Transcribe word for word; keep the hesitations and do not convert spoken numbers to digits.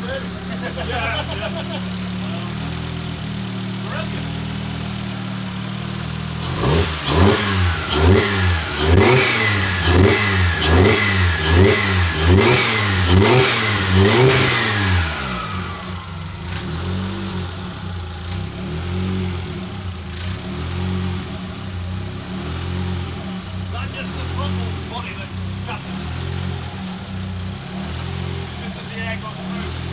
yeah, yeah. Brilliant. Not just the frontal body that shatters. Just as the air goes through.